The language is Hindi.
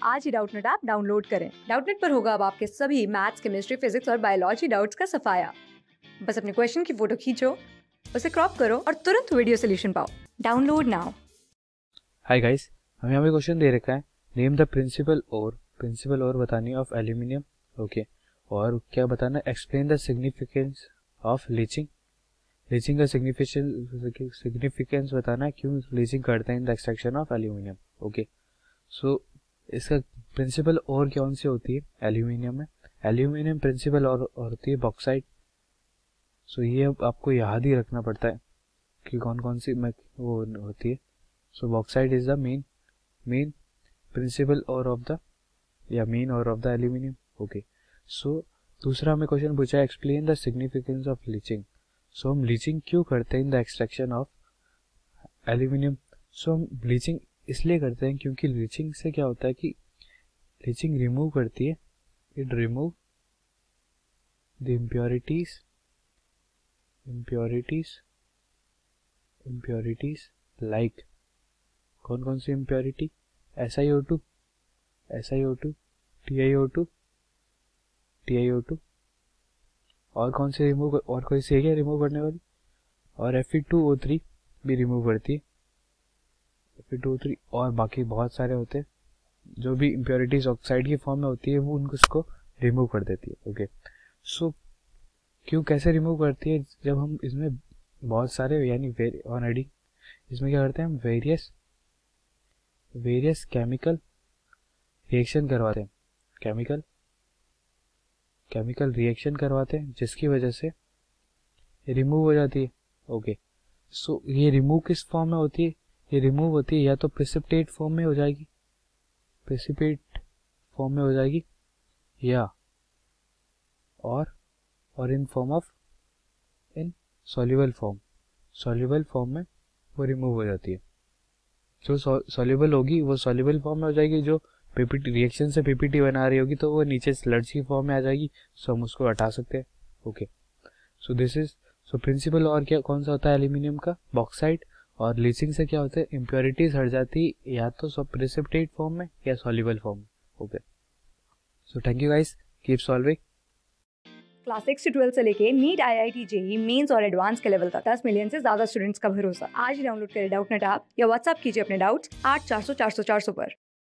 आज ही डाउटनेट ऐप डाउनलोड करें। डाउटनेट पर होगा अब आपके सभी मैथ्स, केमिस्ट्री, फिजिक्स और बायोलॉजी डाउट्स का सफाया। बस अपने क्वेश्चन की फोटो खींचो, उसे क्रॉप करो और तुरंत वीडियो सोल्यूशन पाओ। Download now. हाय गाइस, हमें यहाँ पे क्वेश्चन दे रखा है, नेम द प्रिंसिपल और बतानी है ऑफ एल्यूमिनियम। ओके, और क्या बताना है, explain the significance of leaching. Leaching का सिग्निफिकेंस बताना है, क्यों लीचिंग करते हैं in the extraction of aluminium. Okay, so इसका प्रिंसिपल और कौन सी होती है एल्यूमिनियम में? एल्यूमिनियम प्रिंसिपल और होती है बॉक्साइट। सो ये आपको याद ही रखना पड़ता है कि कौन कौन सी वो होती है। So bauxite is the main principal ore of the main ore of the aluminium. Okay, so दूसरा हमें क्वेश्चन पूछा है, explain the significance of leaching. So हम लीचिंग क्यों करते हैं in the extraction of aluminium? So हम लीचिंग इसलिए करते हैं क्योंकि लीचिंग से क्या होता है कि लीचिंग रिमूव करती है, it remove the impurities like कौन कौन सी इम्प्योरिटी? SiO2, TiO2 और कौन से रिमूव, और कोई सी है क्या रिमूव करने वाली? और Fe2O3 भी रिमूव करती है, Fe2O3, और बाकी बहुत सारे होते हैं जो भी इम्प्योरिटीज ऑक्साइड की फॉर्म में होती है, वो उनको उसको रिमूव कर देती है। ओके, सो क्यों, कैसे रिमूव करती है? जब हम इसमें बहुत सारे यानी ऑन एडिंग इसमें क्या करते हैं, हम वेरियस केमिकल रिएक्शन करवाते हैं, केमिकल रिएक्शन करवाते हैं, जिसकी वजह से रिमूव हो जाती है। ओके, सो ये रिमूव किस फॉर्म में होती है? ये रिमूव होती है या तो प्रेसिपिटेट फॉर्म में हो जाएगी, या और इन सॉल्युबल फॉर्म में वो रिमूव हो जाती है। जो सॉल्युबल होगी वो सॉल्युबल फॉर्म में हो जाएगी, जो पीपीटी रिएक्शन से पीपीटी बना रही होगी तो वो नीचे स्लड्स की फॉर्म में आ जाएगी, सो हम उसको हटा सकते हैं। Okay, so this is principal ore क्या कौन सा होता है एल्यूमिनियम का? बॉक्साइट। और लीचिंग से क्या होता है, इम्प्योरिटीज हट जाती या तो प्रेसिपिटेट फॉर्म में या सॉल्युबल फॉर्म में। Okay, so thank you guys, keep solving. Class 6 से 12 से लेके नीट, IIT, JEE मेंस और एडवांस के लेवल तक 10 मिलियन से ज्यादा स्टूडेंट्स का भरोसा। आज ही डाउनलोड करें डाउटनेट ऐप या व्हाट्सएप कीजिए अपने डाउट्स 8400 400 400 पर।